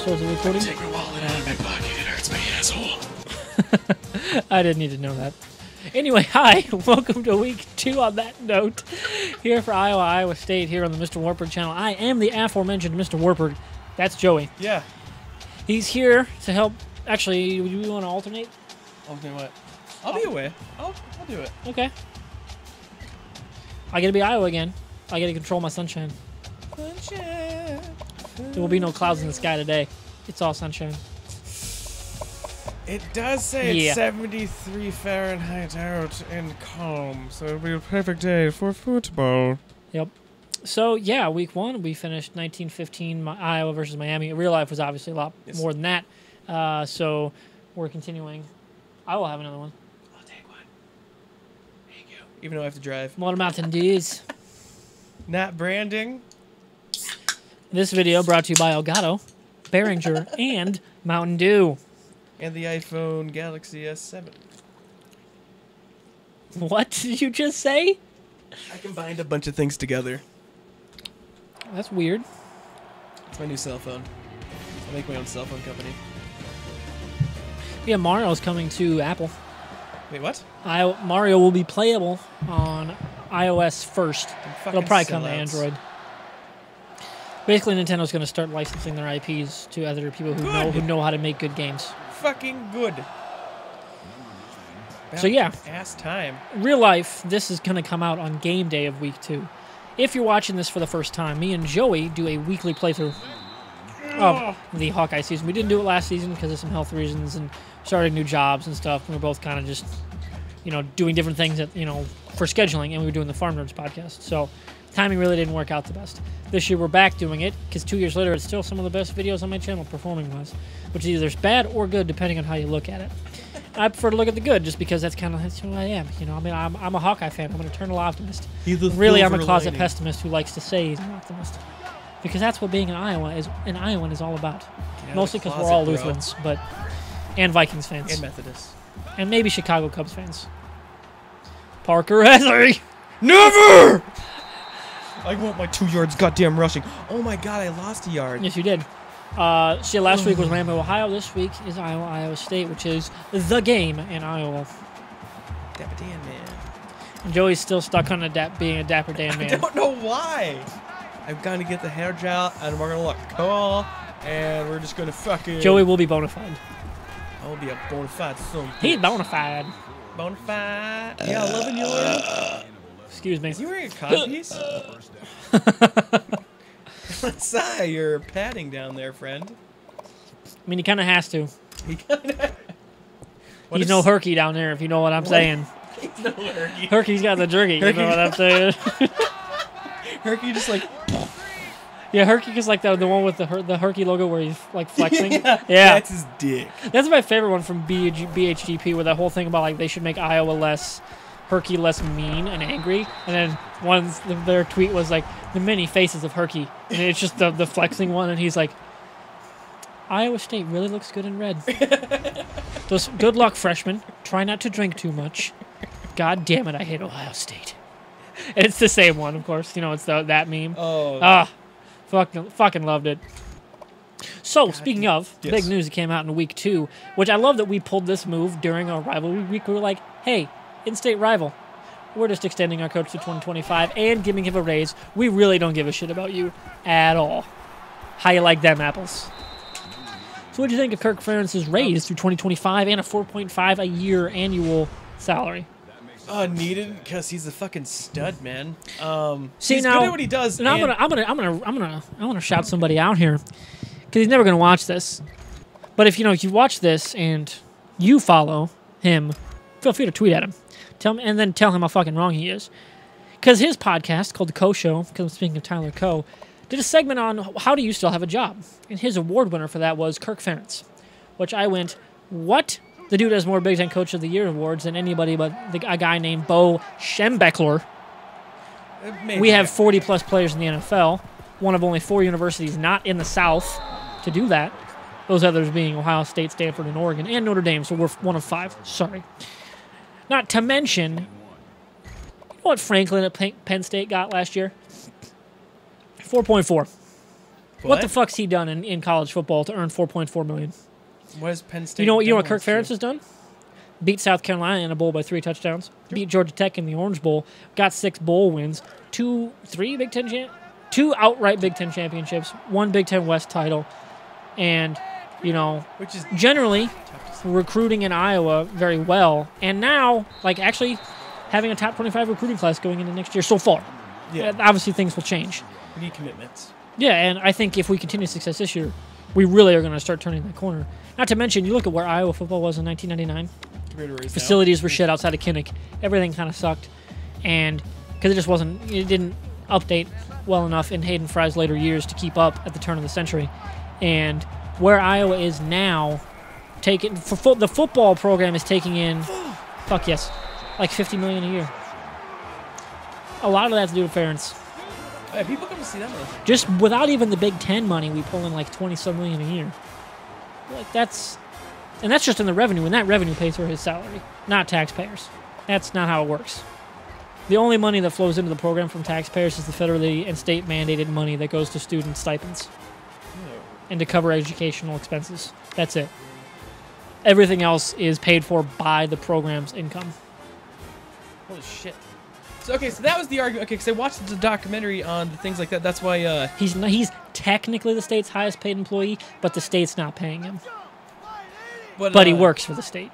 starts the recording. Take my wallet out of my pocket. It hurts my asshole. I didn't need to know that. Anyway, hi. Welcome to week 2 on that note. Here for Iowa State here on the MrWartburg channel. I am the aforementioned MrWartburg. That's Joey. Yeah. He's here to help. Actually, do you want to alternate? Alternate what? I'll be away. I'll do it. Okay. I get to be Iowa again. I get to control my sunshine. Sunshine. There will be no clouds in the sky today. It's all sunshine. It does say it's 73 Fahrenheit out and calm, so it'll be a perfect day for football. Yep. So, yeah, week 1, we finished 19-15 Iowa versus Miami. Real life was obviously a lot more than that. So, we're continuing. I will have another one. I'll take one. Thank you. Even though I have to drive. Water Mountain Dews. Not branding. This video brought to you by Elgato, Behringer, and Mountain Dew. And the iPhone Galaxy S7. What did you just say? I combined a bunch of things together. That's weird. It's my new cell phone. I make my own cell phone company. Yeah, Mario's coming to Apple. Wait, what? Mario will be playable on iOS first. It'll probably come to Android. Basically, Nintendo's going to start licensing their IPs to other people who know how to make good games. Fucking good. So yeah, ass time. Real life, this is going to come out on game day of week 2. If you're watching this for the first time, me and Joey do a weekly playthrough of the Hawkeye season. We didn't do it last season because of some health reasons and starting new jobs and stuff. We were both kind of just, doing different things that, for scheduling, and we were doing the Farm Nerds podcast. So timing really didn't work out the best. This year we're back doing it because 2 years later it's still some of the best videos on my channel performing-wise, which is either bad or good depending on how you look at it. I prefer to look at the good just because that's who I am. I'm a Hawkeye fan. I'm an eternal optimist. Really, I'm a closet pessimist who likes to say he's an optimist. Because that's what being an Iowan is all about. Mostly because we're all Lutherans, and Vikings fans. And Methodists. And maybe Chicago Cubs fans. Parker Hesley! Never! I want my 2 yards goddamn rushing. Oh my god, I lost a yard. Yes, you did. Last week was Rambo, Ohio. This week is Iowa State, which is the game in Iowa. Dapper Dan Man. And Joey's still stuck on being a Dapper Dan Man. I don't know why. I'm going to get the hair gel, and we're going to look cool, and we're just going to fucking... Joey will be bona fide. I will be a bona fide son. He's bona fide. Bona fide. Yeah, 11 year old. Excuse me. Is he wearing a codpiece? Sigh, you're padding down there, friend. I mean, he kind of has to. He kinda... He's no Herky down there, if you know what I'm saying. He's no Herky. Herky's got the jerky, you know what I'm saying? Herky just like... Yeah, Herky is like the one with the Herky logo where he's like flexing. Yeah, that's his dick. That's my favorite one from BHGP, where that whole thing about like they should make Iowa less... Herky less mean and angry, and then their tweet was like the many faces of Herky, and it's just the flexing one, and he's like, Iowa State really looks good in red. Just good luck, freshmen. Try not to drink too much. God damn it, I hate Ohio State. And it's the same one, of course. It's that meme. Oh. Fucking loved it. So, speaking of, big news that came out in week 2, which I love that we pulled this move during our rivalry week. We were like, hey, in-state rival. We're just extending our coach to 2025 and giving him a raise. We really don't give a shit about you at all. How you like them apples? So what do you think of Kirk Ferentz's raise through 2025 and a 4.5 a year annual salary? Needed because he's a fucking stud, man. See, he's now, good at what he does. And I'm gonna shout somebody out here because he's never gonna watch this. But if you watch this and you follow him, feel free to tweet at him. Tell him how fucking wrong he is. Because his podcast, called The Co Show, because I'm speaking of Tyler Coe, did a segment on how do you still have a job? And his award winner for that was Kirk Ferentz. Which I went, what? The dude has more Big Ten Coach of the Year awards than anybody but a guy named Bo Schembechler. We have 40-plus players in the NFL. One of only 4 universities not in the South to do that. Those others being Ohio State, Stanford, and Oregon, and Notre Dame, so we're one of 5. Sorry. Not to mention, you know what Franklin at Penn State got last year? 4.4. What the fuck's he done in college football to earn $4.4 million? What is Penn State? You know what Kirk Ferentz has done? Beat South Carolina in a bowl by 3 touchdowns. Sure. Beat Georgia Tech in the Orange Bowl. Got 6 bowl wins. 2 outright Big Ten championships. 1 Big Ten West title. And, which is generally recruiting in Iowa very well. And now, actually having a top 25 recruiting class going into next year so far. Yeah. Obviously, things will change. We need commitments. Yeah, and I think if we continue success this year, we really are going to start turning that corner. Not to mention, you look at where Iowa football was in 1999. Facilities were shit outside of Kinnick. Everything kind of sucked. And because it didn't update well enough in Hayden Fry's later years to keep up at the turn of the century. And where Iowa is now, the football program is taking in, fuck yes, like $50 million a year. A lot of that's due to Ferentz. Yeah, people come to see that money. Just without even the Big Ten money, we pull in like $20-some million a year. That's just in the revenue, and that revenue pays for his salary, not taxpayers. That's not how it works. The only money that flows into the program from taxpayers is the federally and state mandated money that goes to student stipends and to cover educational expenses. That's it. Everything else is paid for by the program's income. Holy shit. So that was the argument. Okay, because I watched the documentary on things like that. That's why he's technically the state's highest paid employee, but the state's not paying him. But he works for the state.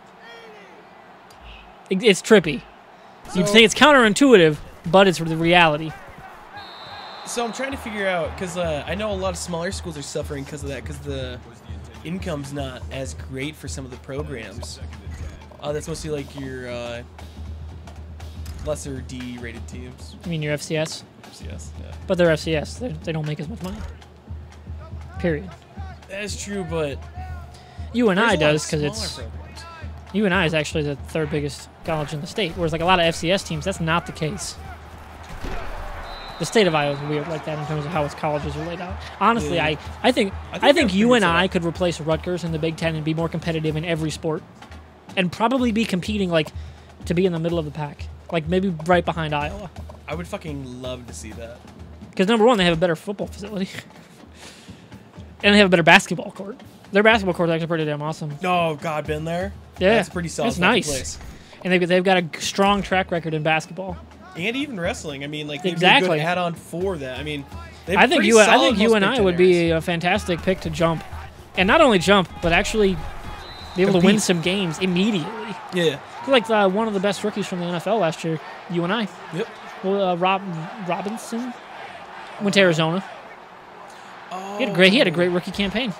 It's trippy. You'd think it's counterintuitive, but it's the reality. So I'm trying to figure out, because I know a lot of smaller schools are suffering because of that, because the income's not as great for some of the programs. That's mostly like your lesser D-rated teams. You mean your FCS? FCS, yeah. But they're FCS. They don't make as much money. Period. That is true, but UNI does, because it's UNI is actually the 3rd biggest college in the state, whereas like a lot of FCS teams, that's not the case. The state of Iowa is weird like that in terms of how its colleges are laid out. Honestly, yeah. I think UNI could replace Rutgers in the Big Ten and be more competitive in every sport, and probably be competing to be in the middle of the pack, maybe right behind Iowa. I would fucking love to see that. Because number one, they have a better football facility, and they have a better basketball court. Their basketball court is actually pretty damn awesome. Oh God, been there? Yeah, that's pretty solid. It's nice. Place. And they've got a strong track record in basketball. And even wrestling. I mean, they'd exactly. be a good add-on for that. I mean, I think UNI would be a fantastic pick to jump, and not only jump, but actually be able to win some games immediately. Yeah. One of the best rookies from the NFL last year, UNI. Yep. Well, Robinson went to Arizona. Oh. He had a great rookie campaign.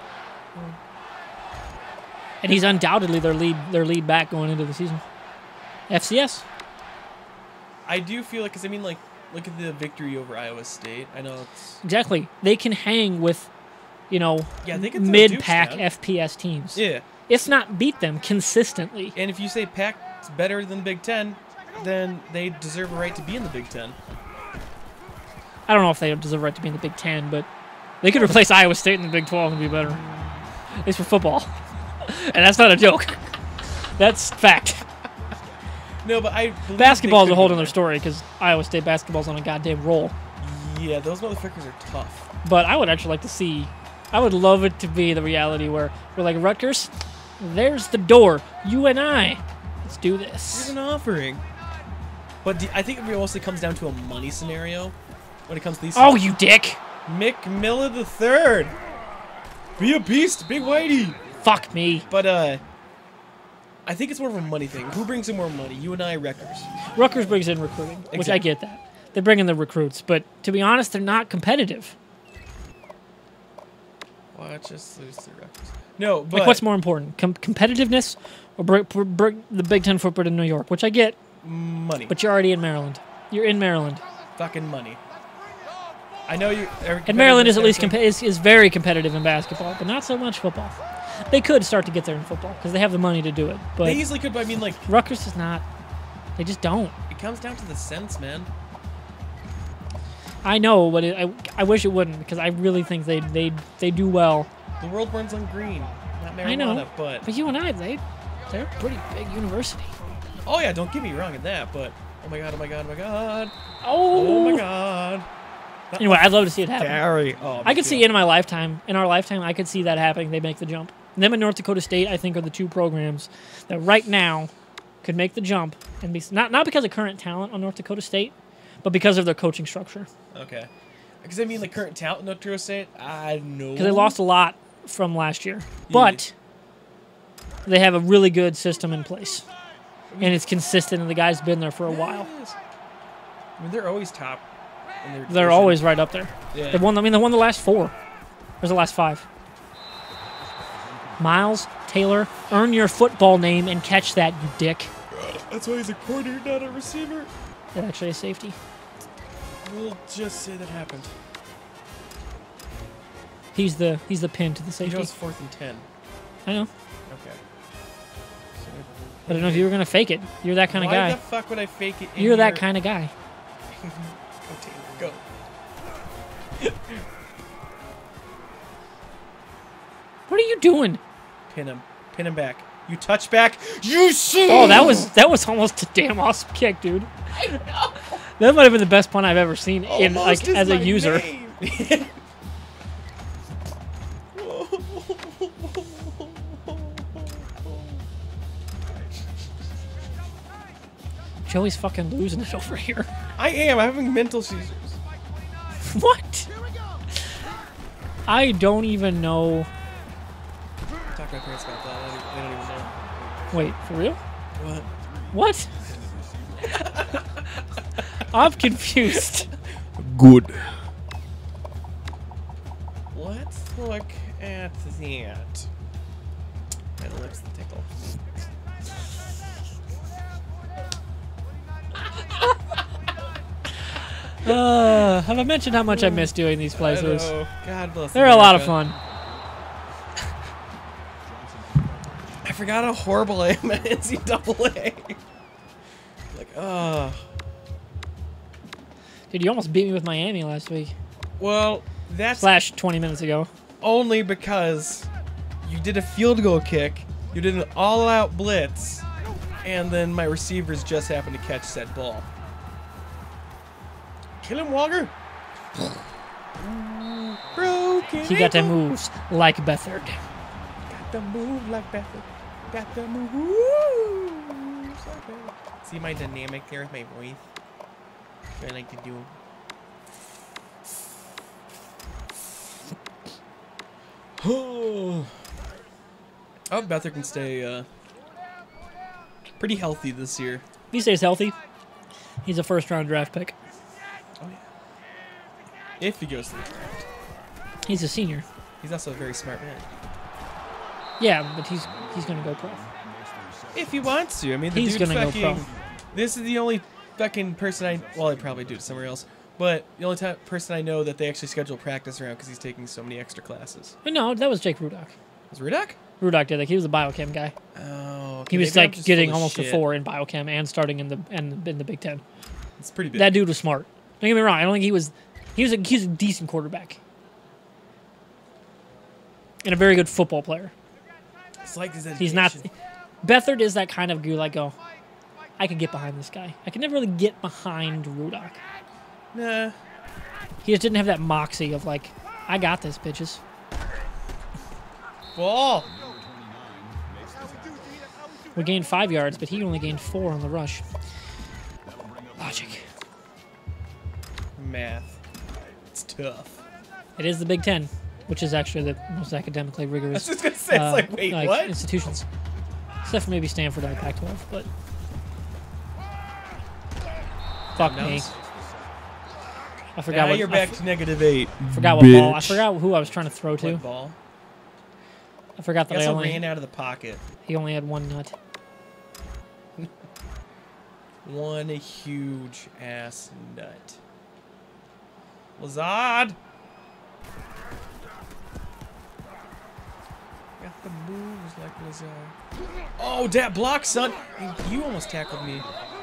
And he's undoubtedly their lead back going into the season. FCS. I do feel like, because I mean, look at the victory over Iowa State. I know it's exactly. They can hang with, they can mid-pack FPS teams. Yeah. If not beat them consistently. And if you say Pac's better than the Big Ten, then they deserve a right to be in the Big Ten. I don't know if they deserve a right to be in the Big Ten, but they could replace Iowa State in the Big 12 and be better. At least for football. And that's not a joke. That's fact. No, but basketball is a whole other story, because Iowa State basketball's on a goddamn roll. Yeah, those motherfuckers are tough. But I would actually like to see. I would love it to be the reality where we're like, Rutgers, there's the door. UNI, let's do this. Here's an offering. But I think it mostly comes down to a money scenario when it comes to these. Oh, you dick! Mick Miller III. Be a beast, Big Whitey. Fuck me. But I think it's more of a money thing. Who brings in more money? UNI, Rutgers. Rutgers brings in recruiting, which I get that. They bring in the recruits, but to be honest, they're not competitive. Watch us lose to Rutgers. No, but what's more important, competitiveness or the Big Ten footprint in New York? Which I get. Money. But you're already in Maryland. You're in Maryland. Fucking money. I know you. And Maryland is at least is very competitive in basketball, but not so much football. They could start to get there in football because they have the money to do it. But they easily could, but I mean, Rutgers is not. They just don't. It comes down to the sense, man. I know, but I wish it wouldn't, because I really think they do well. The world burns on green, not marijuana. I know, but UNI, they're a pretty big university. Oh yeah, don't get me wrong in that, but oh my god, oh my god, oh my god, oh my god. Anyway, I'd love to see it happen. Gary. Oh, I could see in our lifetime, I could see that happening. They make the jump. Them and North Dakota State, I think, are the two programs that right now could make the jump and be not because of current talent on North Dakota State, but because of their coaching structure. Okay. Because I mean, the current talent in North Dakota State, I know. Because they lost a lot from last year, but they have a really good system in place, and it's consistent. And the guy's been there for a while. I mean, they're always top. They're always right up there. Yeah. They won the last 4. Or the last 5. Miles Taylor, earn your football name and catch that, you dick. That's why he's a corner, not a receiver. That's actually a safety. We'll just say that happened. He's the pin to the safety. He goes 4th and 10. I know. Okay. I don't know if you were gonna fake it. You're that kind of guy. Why the fuck would I fake it? You're that kind of guy. Go, Taylor, go. What are you doing? Pin him. Pin him back. You touch back. You shoot. Oh, that was almost a damn awesome kick, dude. I know. That might have been the best punt I've ever seen in Almost as a user. Joey's fucking losing it over here. I am. I'm having mental seizures. What? I don't even know. Talk to my parents about that. They don't even know. Wait, for real? What? What? I'm confused. Good. Let's look at that. My lips tickle. Have I mentioned how much I miss doing these playthroughs? I know. God bless. They're a lot of fun. I forgot how horrible I am at NCAA. Like, Dude, you almost beat me with Miami last week. Well, that's Slash 20 minutes ago. only because you did a field goal kick, you did an all-out blitz, and then my receivers just happened to catch that ball. Kill him, Walker. Broken. He got the moves like Bethard. Got the move like Bethard. Got the moves like Bethard. See my dynamic there with my voice? What I like to do. Oh, Bethard can stay pretty healthy this year. If he stays healthy, he's a first-round draft pick. Oh yeah. If he goes to the draft. He's a senior. He's also a very smart man. Yeah, but he's gonna go pro. If he wants to. I mean, the He's dude gonna go fucking. pro. This is the only fucking person well, I probably do it somewhere else. But the only person I know that they actually schedule practice around because he's taking so many extra classes. But no, that was Jake Rudock. Was Rudock? Rudock did. Like, he was a biochem guy. Oh, okay. He was Maybe I'm like just getting full of almost a shit. 4 in biochem and starting in the Big Ten. It's pretty big. That dude was smart. Don't get me wrong. I don't think he was a decent quarterback and a very good football player. It's like his He's not. Bethard is that kind of guy. Like, oh, I could get behind this guy. I could never really get behind Rudock. Nah. He just didn't have that moxie of like, I got this, bitches. Ball. We gained 5 yards, but he only gained 4 on the rush. Logic. Math. It's tough. It is the Big Ten, which is actually the most academically I was rigorous just gonna say, it's like, wait, what? institutions. Except for maybe Stanford and the Pac-12, but fuck me. I forgot Now what you're back to -8. Forgot what ball. I forgot who I was trying to throw to. What ball? I forgot He that also ran out of the pocket. he only had 1 nut. One huge ass nut. Lazard! Got the moves like Lazard. Oh, that block, son! You almost tackled me.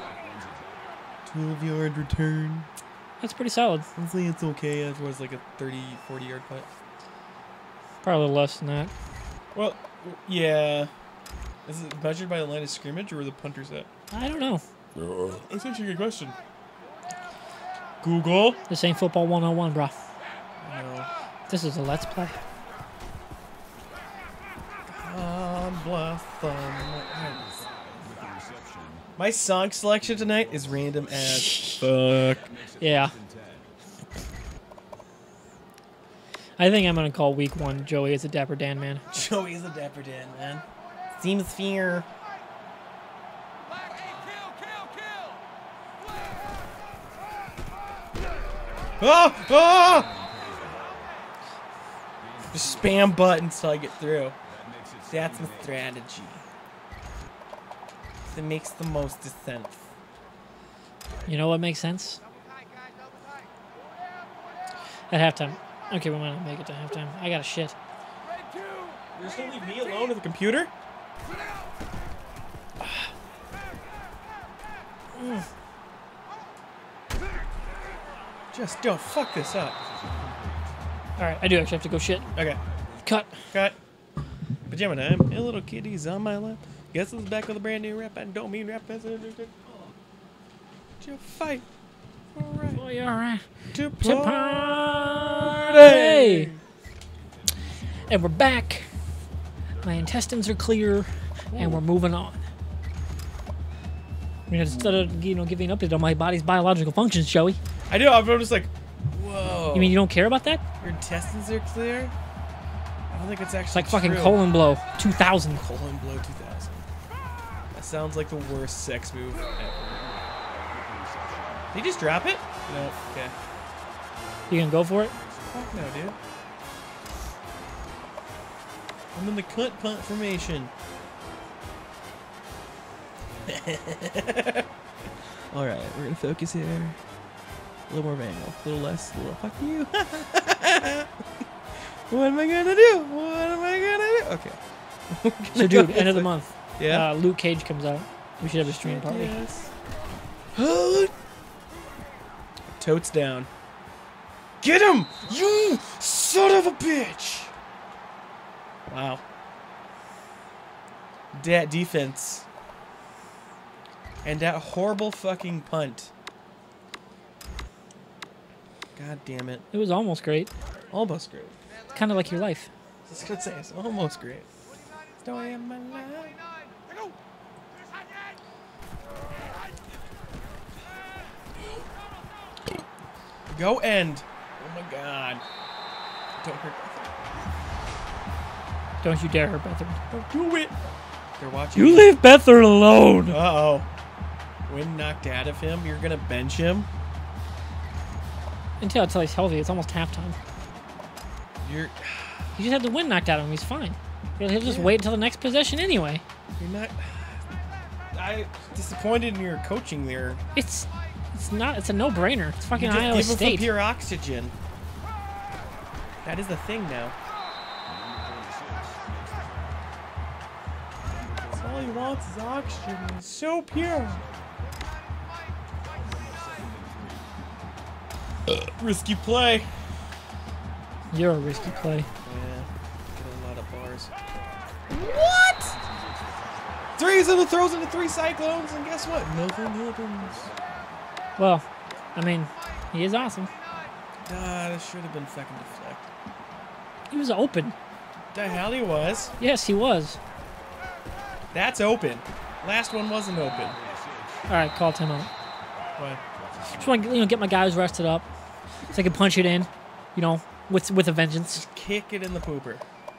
12-yard return. That's pretty solid. Honestly, it's okay. It was like a 30, 40-yard putt. Probably a little less than that. Well, yeah. Is it measured by the line of scrimmage or where the punter's at? I don't know. That's actually a good question. Google. This ain't football 101, bro. No. This is a let's play. Bless them. My song selection tonight is random as fuck. Yeah. I think I'm going to call week 1 Joey is a Dapper Dan man. Joey is a Dapper Dan man. Seems fear. Oh! Oh! Just spam buttons till I get through. That's the strategy. It makes the most sense. You know what makes sense? At halftime. Okay, we might not make it to halftime. I got a shit. You're just gonna leave me alone with the computer? Just don't fuck this up. Alright, I do actually have to go shit. Okay. Cut. Cut. Pajama time. A little kitty's on my lap. Guess it's back with a brand new rap. I don't mean rap. To fight. Alright. Oh, you're alright. To party. And we're back. My intestines are clear, and we're moving on. I mean, instead of giving an update on my body's biological functions, Joey. I do. I'm just like, whoa. You mean you don't care about that? Your intestines are clear? I don't think it's actually It's like fucking true. colon blow 2000. Colon blow 2000. That sounds like the worst sex move ever. Did he just drop it? No. Okay. You gonna go for it? Fuck no, dude. I'm in the cunt punt formation. Alright, we're gonna focus here. A little more manual. A little less. A little fuck you. What am I gonna do? What am I gonna do? Okay. So, dude, end of the month. Yeah. Luke Cage comes out. We should have a stream party. Yes. Totes down. Get him! You son of a bitch! Wow. That defense. And that horrible fucking punt. God damn it. It was almost great. Almost great. Kind of like your life. I was gonna say, it's almost great. Story of my life. Go end. Oh my god. Don't hurt Bethard. Don't you dare hurt Bethard. Don't do it. They're watching. You leave Bethard alone. Uh-oh. Wind knocked out of him. You're going to bench him? Until he's healthy. It's almost halftime. You're... He just had the wind knocked out of him. He's fine. He'll just wait until the next possession anyway. You're not... I'm disappointed in your coaching there. It's not. It's a no-brainer. It's fucking You just Iowa give him State. some pure oxygen. That is the thing now. That's all he wants is oxygen. It's so pure. Risky play. You're a risky play. Yeah, get a lot of bars. What? Threes and the throws into 3 cyclones, and guess what? Nothing happens. Well, I mean, he is awesome. That should have been fucking deflect. He was open. The hell he was. Yes, he was. That's open. Last one wasn't open. All right, call timeout. What? Just want to get my guys rested up, so I can punch it in, with a vengeance. Just kick it in the pooper.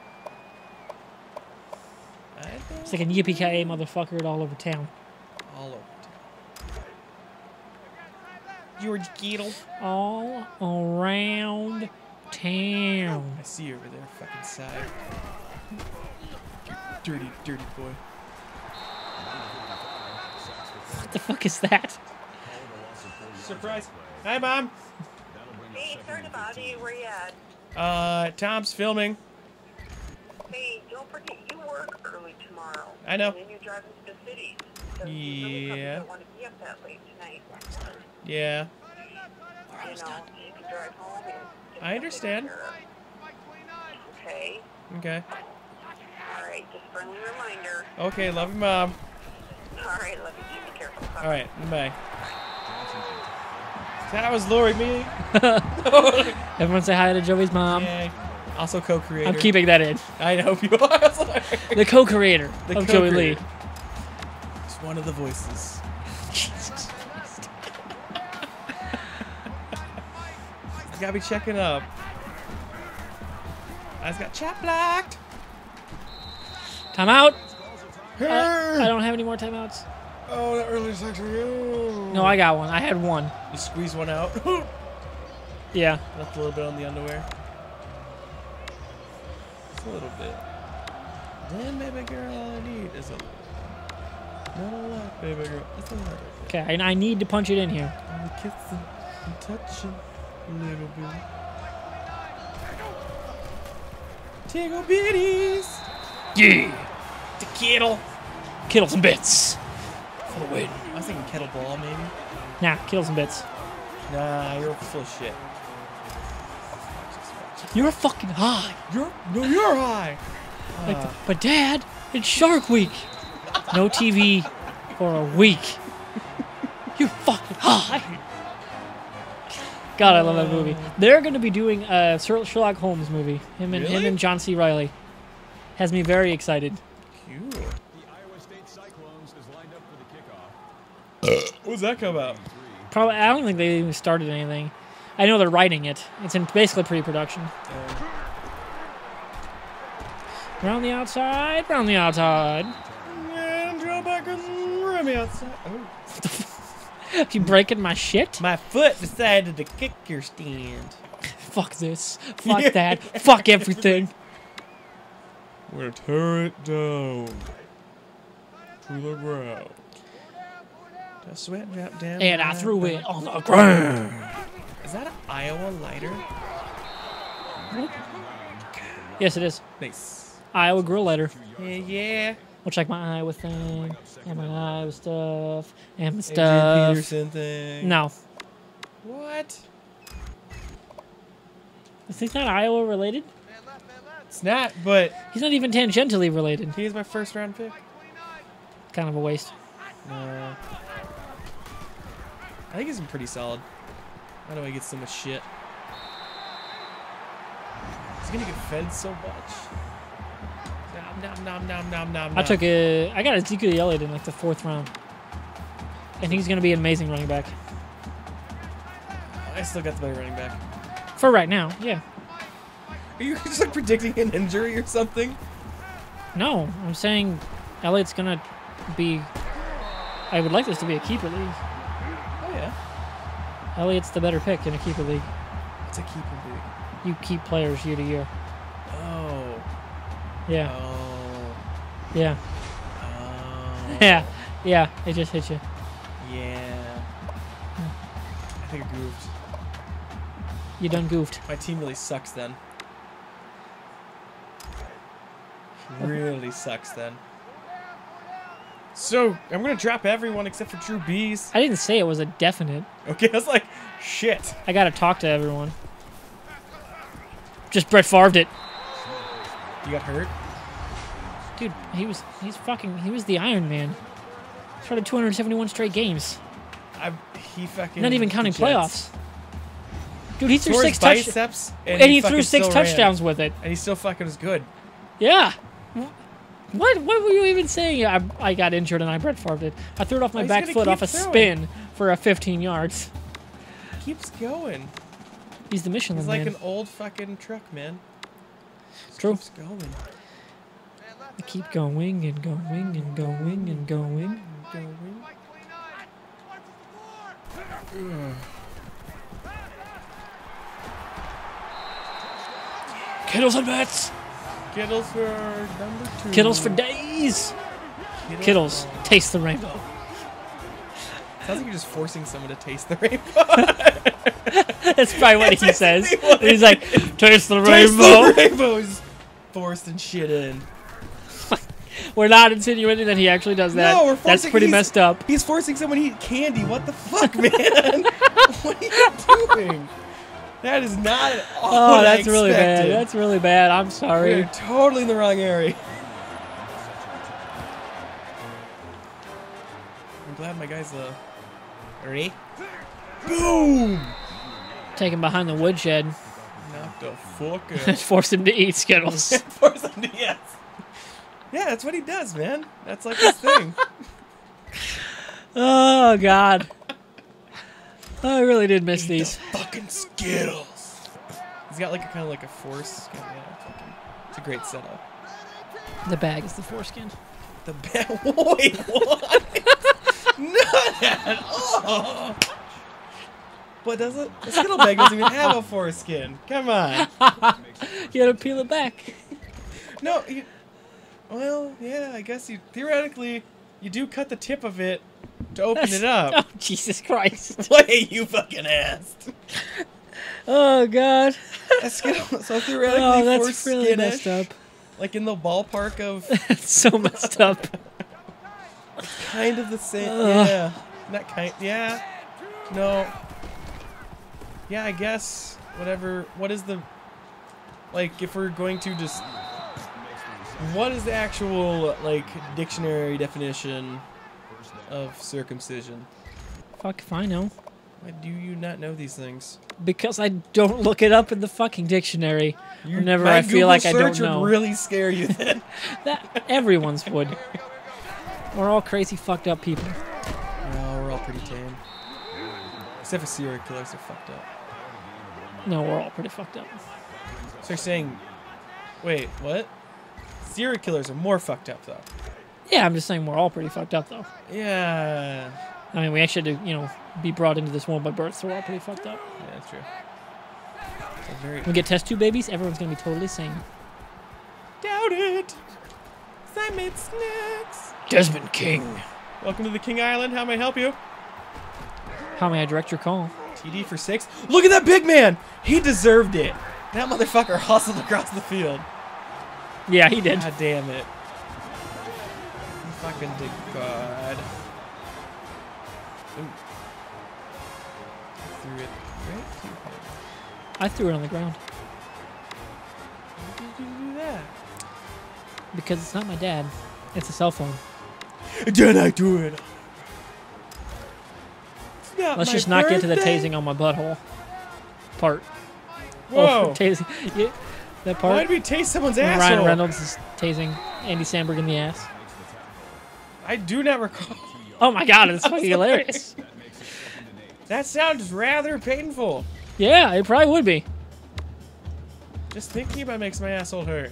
It's like a yippee-ki-yay motherfucker all over town. All over town. George Kittle. All around town. I see you over there, fucking side. Dirty, dirty boy. What the fuck is that? Surprise. Hi, Mom. Hey, sorry to bother you. Where you at? Tom's filming. Hey, don't forget you work early tomorrow. I know. And then you're driving to the city. So Yeah. you don't want to be up that late tonight. Yeah. You know, you can drive home and get I understand. something to- Okay. Okay. All right. Just friendly reminder. Okay, love you, Mom. All right. Love you. Be careful. All right, bye. That was Lori, me. Everyone say hi to Joey's mom. Yay. Also co-creator. I'm keeping that in. I know you are. The co-creator The of Joey co-creator. Lee. It's one of the voices. Jesus Christ. You gotta be checking up. I just got chat blocked. Timeout. I don't have any more timeouts. Oh, that early section. No, I got one. I had one. You squeeze one out. Yeah. Left a little bit on the underwear. Just a little bit. Then, baby girl, all I need is a little. Not a lot, baby girl. That's a little. Okay, I need to punch it in here. Only kissing and touching a little bit. Tickle bitties. Yeah. The kettle. Kittles and bits. For the win. I was thinking kettlebell, maybe. Nah, kittles and bits. Nah, you're full of shit. You're fucking high. You're high. But Dad, it's Shark Week. No TV for a week. You're fucking high. God, I love that movie. They're going to be doing a Sherlock Holmes movie. Him and John C. Reilly. Has me very excited. Cute. The Iowa State Cyclones is lined up for the kickoff. What's that come out? Probably. I don't think they even started anything. I know they're writing it. It's in basically pre-production. Round the outside. Round the outside. And draw back and run me outside. Oh. You breaking my shit? My foot decided to kick your stand. Fuck this. Fuck that. Fuck everything. We're gonna tear it down to the ground. The sweat dropped down. And I threw it on the ground. Is that an Iowa lighter? Yes, it is. Nice. Iowa grill lighter. Yeah. We'll check my Iowa thing. And my Iowa stuff. And my Adrian stuff. Peterson thing. No. What? Is he not Iowa related? It's not, but He's not even tangentially related. he's my first round pick. Kind of a waste. I think he's been pretty solid. How do I get so much shit? He's gonna get fed so much. Nom nom nom nom nom nom. I got Ezekiel Elliott in like the 4th round. And he's going to be an amazing running back. I still got the better running back. For right now, yeah. Are you just like predicting an injury or something? No, I'm saying Elliott's going to be... I would like this to be a keeper league. Oh yeah. Elliott's the better pick in a keeper league. It's a keeper league. You keep players year to year. Oh. Yeah. Oh. Yeah. Oh. Yeah. Yeah. It just hit you. Yeah. I think I goofed. You done goofed. My team really sucks then. Really sucks then. So, I'm going to drop everyone except for Drew Brees. I didn't say it was a definite. Okay, I was like, shit. I got to talk to everyone. Just Brett Favre'd it. You got hurt? Dude, he was the Iron Man. Started 271 straight games. He fucking... Not even counting the Jets. playoffs. Dude, he threw Tore 6 his touchdowns. biceps, And he threw fucking 6 still ran. touchdowns with it. And he still fucking was good. Yeah. What were you even saying? I got injured and I Brett Favre'd it. I threw it off my He's back gonna foot keep off a throwing. spin for a 15 yards. Keeps going. He's the Michelin He's man. like an old fucking truck, man. Just True. Keeps going. I keep going and going and going and going. Kittles and bats. Kittles for number 2. Kittles for days. Kittles, taste the rainbow. Sounds like you're just forcing someone to taste the rainbow. That's probably what he says. He's like, taste the Taste rainbow. the rainbow. He's forced and shit in. We're not insinuating that he actually does that. No, we're forcing. That's pretty messed up. He's forcing someone to eat candy. What the fuck, man? What are you doing? That is not at all Oh, what I that's really bad. expected. That's really bad. I'm sorry. You're totally in the wrong area. I'm glad my guy's ready. Boom! Take him behind the woodshed. Knock the fuck out. Force him to eat Skittles. Force him to, yes. Yeah, that's what he does, man. That's like his thing. Oh, God. I really did miss these. The fucking Skittles. He's got like a kind of like a force. Yeah, fucking, it's a great setup. The bag is the foreskin. The bag. Wait, what? Not at all. What does it? The Skittle bag doesn't even have a foreskin. Come on. You gotta peel it back. No. Well, yeah. I guess you theoretically you do cut the tip of it to open it up. Oh, Jesus Christ. Wait, you fucking asked. Oh, God. So theoretically, Oh, that's really messed up. Like in the ballpark of. It's so messed up. Kind of the same. Yeah. Not kind. Yeah. No. Yeah, I guess. Whatever. What is the. Like, if we're going to just. What is the actual, like, dictionary definition of circumcision? Fuck if I know. Why do you not know these things? Because I don't look it up in the fucking dictionary. Whenever My I feel Google like I search don't know. would really scare you then. That everyone's would. We're all crazy fucked up people. No, we're all pretty tame. Except for serial killers are fucked up. No, we're all pretty fucked up. So you're saying, wait, what? Serial killers are more fucked up though. Yeah, I'm just saying we're all pretty fucked up though. Yeah. I mean, we actually had to, you know, be brought into this world by birth, so we're all pretty fucked up. Yeah, that's true. Very When we get test tube babies, everyone's gonna be totally sane. doubt it. 'Cause I made snacks. Desmond King. Welcome to the King Island. How may I help you? How may I direct your call? TD for 6. Look at that big man. He deserved it. That motherfucker hustled across the field. Yeah, he did. God damn it. He fucking did God. Ooh. Threw it right to him. I threw it on the ground. Why did you do that? Because it's not my dad. It's a cell phone. Did I do it? It's not Let's my just not get to the birthday. tasing on my butthole part. Whoa. Oh, tasing. Yeah, that part. Why did we taste someone's when asshole? Ryan Reynolds is tasing Andy Samberg in the ass. I do not recall. Oh my God, it's fucking hilarious. That sounds rather painful. Yeah, it probably would be. Just thinking about it makes my asshole hurt.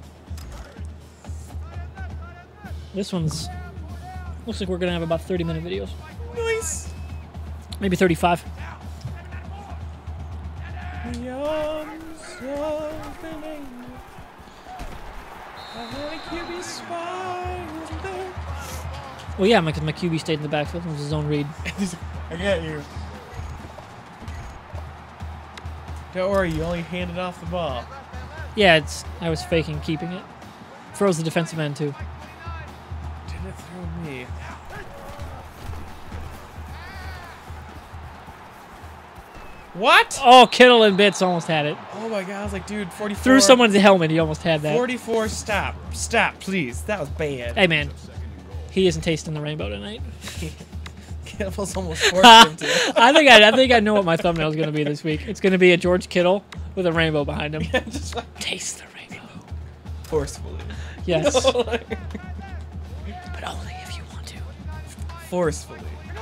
This one's looks like we're gonna have about 30-minute videos, Nice. maybe 35. Well, yeah, because my QB stayed in the backfield. It was his own read. I got you. Don't worry, you only handed off the ball. Yeah, I was faking keeping it. Froze the defensive end too. Didn't it throw me? What? Oh, Kittle and Bits almost had it. Oh my god, I was like, dude, 44. Threw someone's helmet. He almost had that. 44, stop. Stop, please. That was bad. Hey, man. He isn't tasting the rainbow tonight. Kittle's almost forced him to. I think I know what my thumbnail is going to be this week. It's going to be a George Kittle with a rainbow behind him. Just like Taste the rainbow. forcefully. Yes. No, like, But only if you want to. forcefully.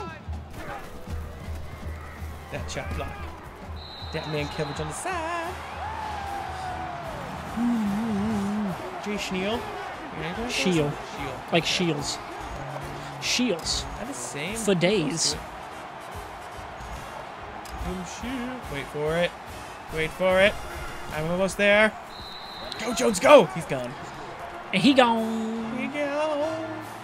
That chop block. That man coverage on the side. Jay Schneal. Shield. Like shields. Shields. That is same. For days. Wait for it. Wait for it. I'm almost there. Go, Jones, go! He's gone. And he gone. He go.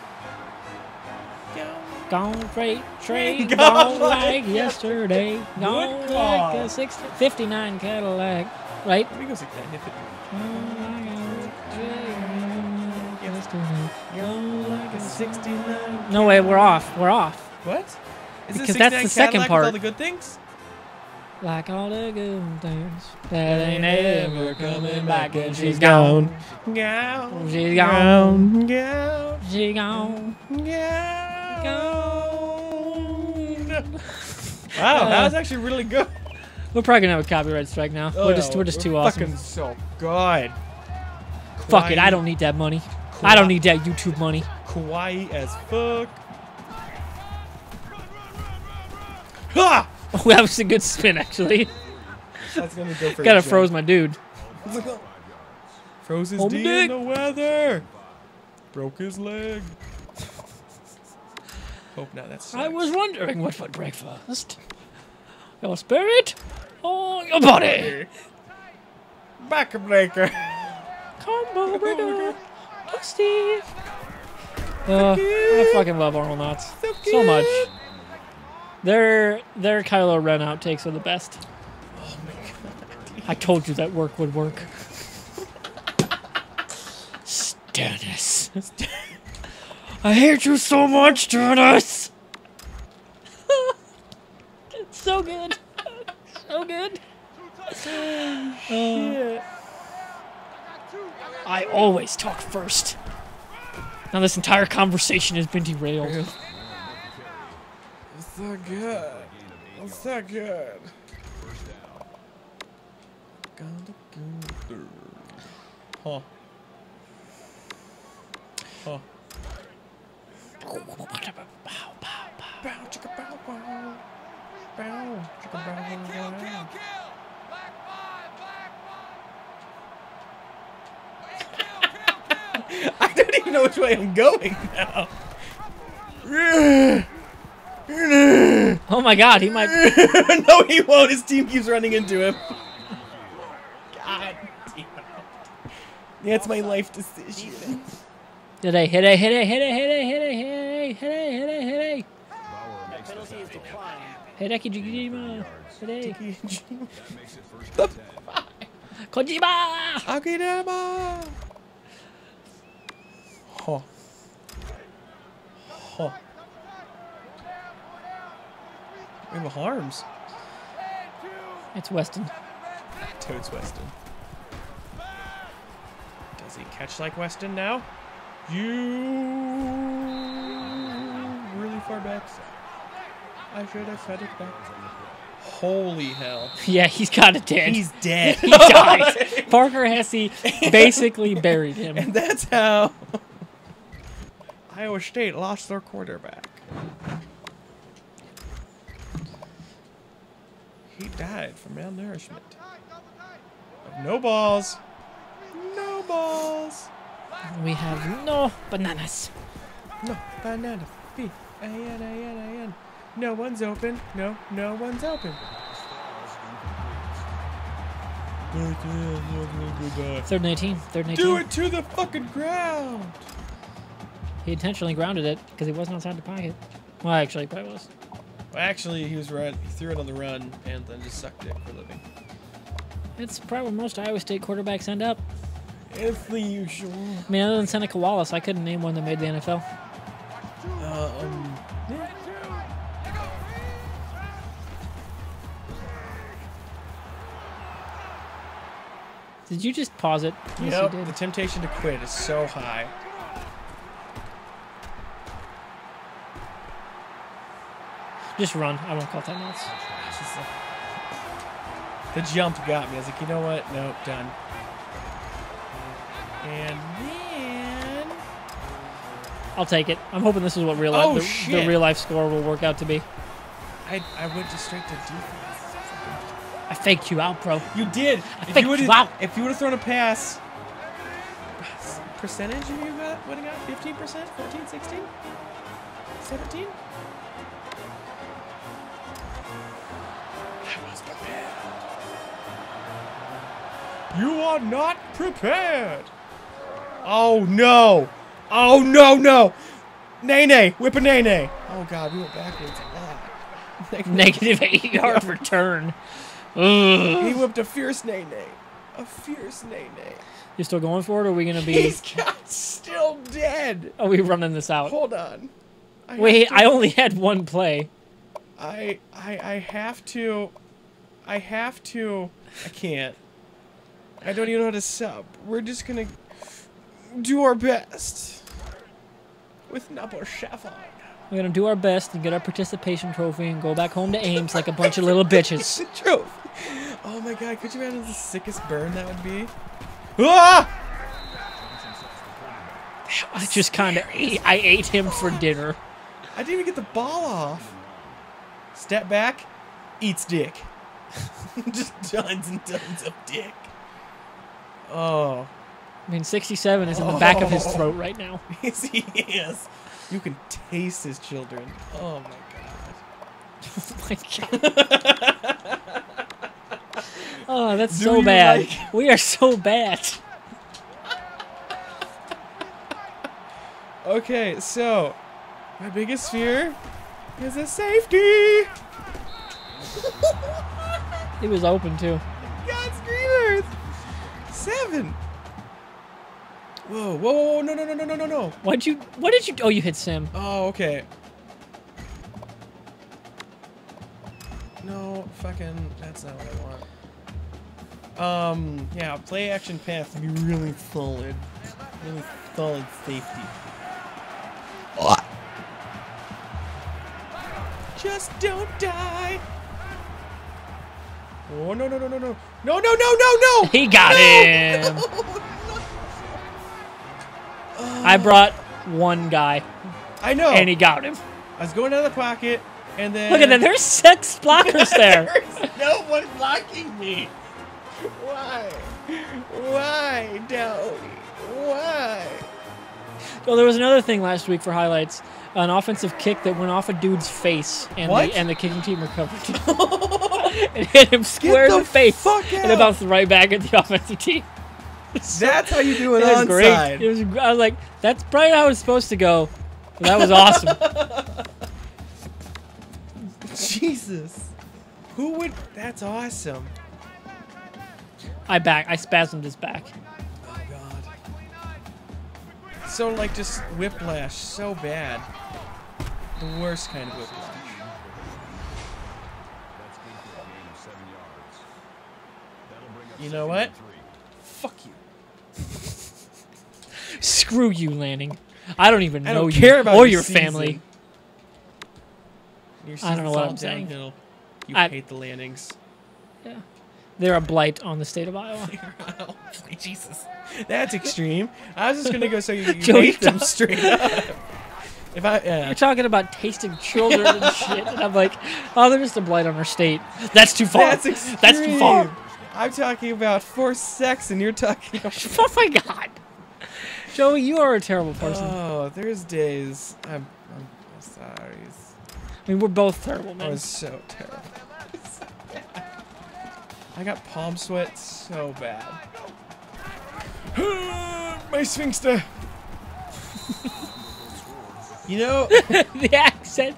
Gone freight train. Gone Gone like like yesterday. Gone Good like call. a 59 Cadillac. Right? Let me go 69. If it, go like a 69. No way, we're off. We're off. What? Is Because it that's 69 the second Cadillac part. With all the good things? Like all the good things that ain't ever coming back, and she's Gone. gone. Gone. She's gone. Gone. She gone. Gone. Gone. Wow, that was actually really good. We're probably gonna have a copyright strike now. Oh, we're no, just too awesome. Fucking so good. Fuck it, I don't need that money. I don't need that YouTube money. Kawaii as fuck. Ha! Oh, that was a good spin, actually. That's gonna go for Gotta a froze jump. my dude. Froze his Oh, D dick. in the weather. Broke his leg. Hope not. That's. I was wondering what for breakfast. Your spirit or your body? Back breaker. Combo breaker. Steve. I fucking love Arnoldnauts so much. Their Kylo Ren outtakes are the best. Oh my god. I told you that work would work. Stannis. I hate you so much, Stannis. It's so good. So good. Shit. I always talk first. Now this entire conversation has been derailed. It's so good. It's so good. Huh. Huh. Bow, chicka, bow, bow. Bow, chicka, bow, bow. I don't even know which way I'm going now. Oh my god, he might... No, he won't. His team keeps running into him. God damn. That's my life decision. Hit it, hit it, hit it, hit it, hit it, hit it, hit it, hit it, hit it, hit it. Penalty is declined. Hit it, Kojima. Hit it. The Kojima! Akidama! Huh. Huh. We have harms. It's Weston. Toad's Weston. Does he catch like Weston now? You really far back. I should have said it back. Holy hell. Yeah, he's got it dead. He's dead. He died. Parker Hesse basically buried him. And that's how Iowa State lost their quarterback. He died from malnourishment. No balls. No balls. We have no bananas. No banana. B-A-N-A-N-A-N. No one's open. No one's open. Third and 18. Third and 18. Do it to the fucking ground. He intentionally grounded it because he wasn't outside the pocket. Well, actually, he probably was. Well, actually, he threw it on the run and then just sucked it for a living. It's probably where most Iowa State quarterbacks end up. It's the usual. I mean, other than Seneca Wallace, I couldn't name one that made the NFL. Did you just pause it? You Yes, know, you the did. temptation to quit is so high. Just run. I won't call timeouts. It's just the jump got me. I was like, you know what? Nope, done. And then... I'll take it. I'm hoping this is what real Oh, life, the shit. real life score will work out to be. I went just straight to defense. I faked you out, bro. You did. faked you out. If you would have thrown a pass, percentage you would have got 15%, 14, 16, 17. I was prepared. You are not prepared. Oh no! Oh no! Nay, whip a nay. Oh god, we went backwards a lot. Negative 8-yard return. He Ugh. whipped a fierce nay. A fierce nay. You still going for it, or are we gonna be? He's got still dead. Are we running this out? Hold on. Wait, I only had one play. I have to. I can't. I don't even know how to sub. We're just gonna do our best with number 7. We're gonna do our best and get our participation trophy and go back home to Ames like a bunch of little bitches. Trophy. Oh my god, could you imagine the sickest burn that would be? Ah! I just kind of I ate him for dinner. I didn't even get the ball off. Step back, eats dick. Just tons and tons of dick. Oh. I mean, 67 is in the back of his throat right now. Yes, he is. You can taste his children. Oh my god. Oh my god. Oh, that's so bad. We are so bad. Okay, so my biggest fear is a safety. He was open too. God, screamers. 7. Whoa, whoa, whoa, no, no, no, no, no, no, no. What did you, oh, you hit Sim. Oh, okay. No, fucking, that's not what I want. Yeah, play action path to be really solid safety. Just don't die. Oh, no, no, no, no, no. No, no, no, no, no. He got him. No. I brought one guy. I know. And he got him. I was going out of the pocket, and then... Look at that. There's 6 blockers there. There's no one blocking me. Why? Why, Downey? Why? Oh, there was another thing last week for highlights. An offensive kick that went off a dude's face, and the kicking team recovered. It hit him square in the face, and it bounced right back at the offensive team. That's how you do an onside. Great. It was. I was like, that's probably how it's supposed to go. But that was awesome. Jesus, who would? That's awesome. I spasmed his back. Oh god. So like just whiplash, so bad. The worst kind of whiplash. You know what? Fuck you. Screw you, Lanning. I don't even know you care about or your your family. I don't know what I'm saying. You hate the Lannings. Yeah. They're a blight on the state of Iowa. Oh, Jesus. That's extreme. I was just going to go so you Joey, hate them straight up. You're talking about tasting children and shit, and I'm like, oh, they're just a blight on our state. That's too far. That's extreme. That's too far. I'm talking about forced sex, and you're talking about... Oh, my God. Joey, you are a terrible person. Oh, there's days. I'm sorry. I mean, we're both terrible, man. I was so terrible. I got palm sweat so bad. My sphincter. You know... The accent.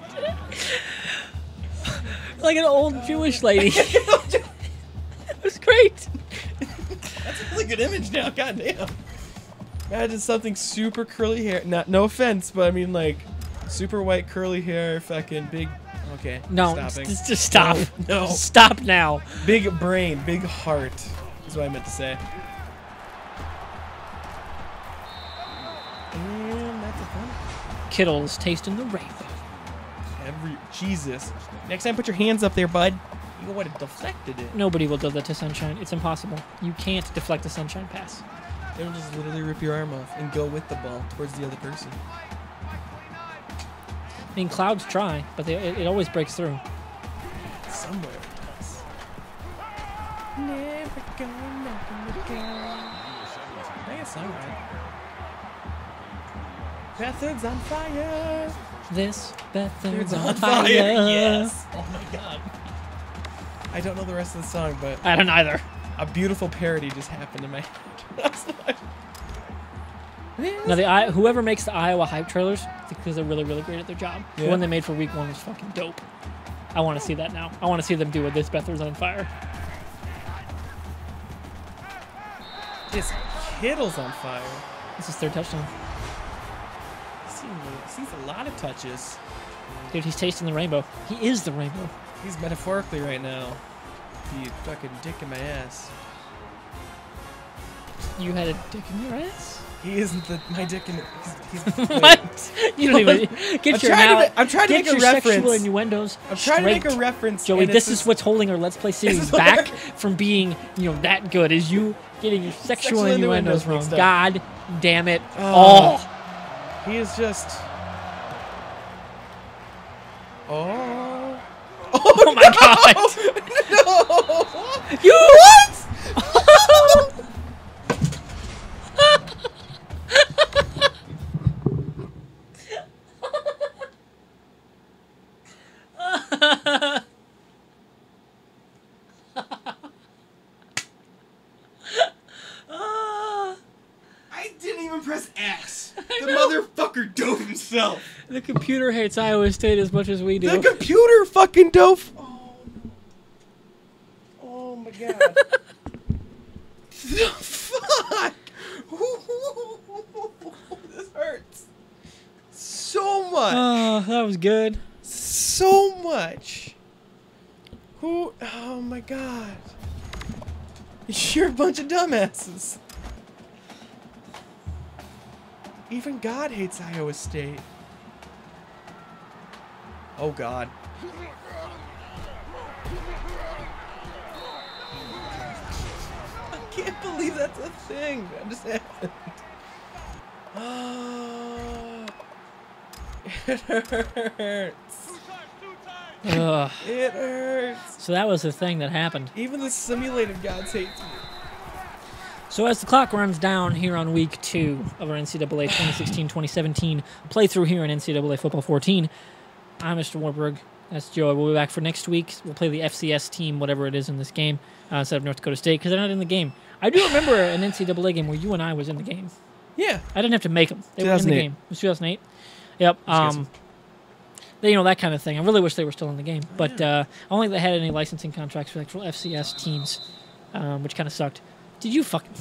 Like an old Jewish lady. It was great. That's a really good image now, goddamn. Imagine something super curly hair. No offense, but I mean like super white curly hair, fucking big. Okay. No, just stop. No. Stop now. Big brain, big heart is what I meant to say. And that's a fun. Kittle's tasting the rainbow. Jesus. Next time, put your hands up there, bud. You would have deflected it. Nobody will do that to Sunshine. It's impossible. You can't deflect a Sunshine pass. They'll just literally rip your arm off and go with the ball towards the other person. I mean, Clouds try, but it always breaks through. Somewhere it does. Never gonna again. I guess I'm right. Bethod's on fire. This Bethod's on fire. Yes. Oh my god. I don't know the rest of the song, but I don't either. A beautiful parody just happened in my head. Now, whoever makes the Iowa hype trailers, because they're really, really great at their job. Yeah. The one they made for week 1 was fucking dope. I want to see that now. I want to see them do it. This Bethod's on fire. This Kittle's on fire. This is 3rd touchdown. Sees a lot of touches. Dude, he's tasting the rainbow. He is the rainbow. He's metaphorically right now. You fucking dick in my ass. You had a dick in your ass? He isn't my dick in. He's What? You don't even get your I'm trying to get make a your sexual reference. innuendos. I'm trying to make straight. a reference. Joey, and this it's is what's holding our Let's Play series back from being, that good. Is you getting your sexual innuendos wrong? mixed up. God damn it! Oh. He is just. Oh. Oh my God! No! You What? I didn't even press X. The motherfucker dove himself. The computer hates Iowa State as much as we do. The computer fucking dove. Oh my God. The fuck? This hurts so much. Oh, that was good. So much. Oh my God. You're a bunch of dumbasses. Even God hates Iowa State. Oh God. I can't believe that's a thing. That just happened. Oh, it hurts. Ugh. It hurts. So that was the thing that happened. Even the simulated gods hate me. So as the clock runs down here on week 2 of our NCAA 2016-2017 playthrough here in NCAA Football 14, I'm MrWartburg. That's Joe. We'll be back for next week. We'll play the FCS team, whatever it is in this game, instead of North Dakota State, because they're not in the game. I do remember an NCAA game where you and I was in the game. Yeah. I didn't have to make them. They were in the 2008. game. It was 2008. Yep. That kind of thing. I really wish they were still in the game, but I don't think they had any licensing contracts for actual FCS teams, which kind of sucked. Did you fucking...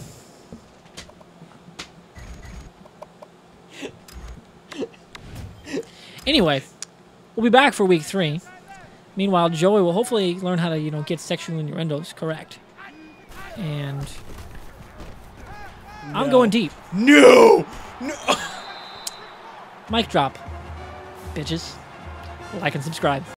Anyway, we'll be back for week 3. Meanwhile, Joey will hopefully learn how to, get sexual innuendos correct. And I'm going deep. No. No. Mic drop. Bitches. Like and subscribe.